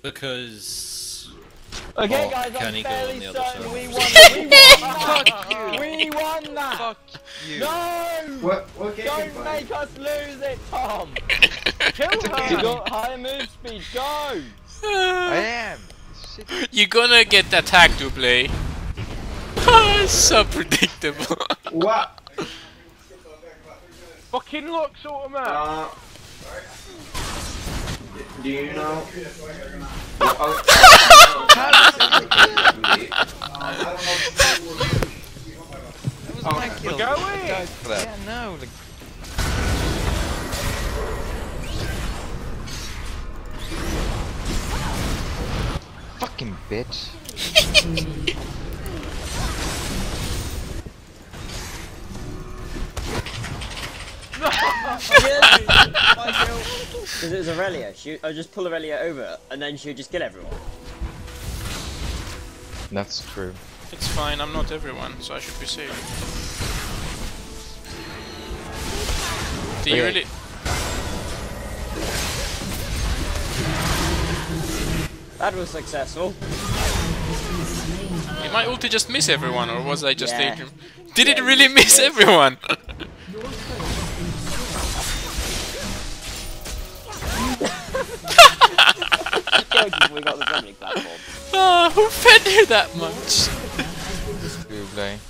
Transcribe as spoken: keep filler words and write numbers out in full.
because. Okay, Oh, guys, can I'm he go on fairly the other certain side? we won. We won that. Fuck you. We won that. Fuck you. No! What? What game you Don't play? make us lose it, Tom. Kill her. You got higher move speed. Go. I am. Shit. You're gonna get attacked, Dublé. So predictable. What? Fucking looks automatic. Uh, do you know? Oh, That was Oh, my kill. go away. away. Yeah, no. Like... Fucking bitch. Because it was Aurelia. She, I just pull Aurelia over, and then she would just kill everyone. That's true. It's fine, I'm not everyone, so I should be safe. Do you Okay. really? That was successful. Did my ulti just miss everyone, or was I just Yeah. daydream? Did it Yeah, really miss yes. everyone? We got the Gemini platform. Oh, who fed you that much? Screw play.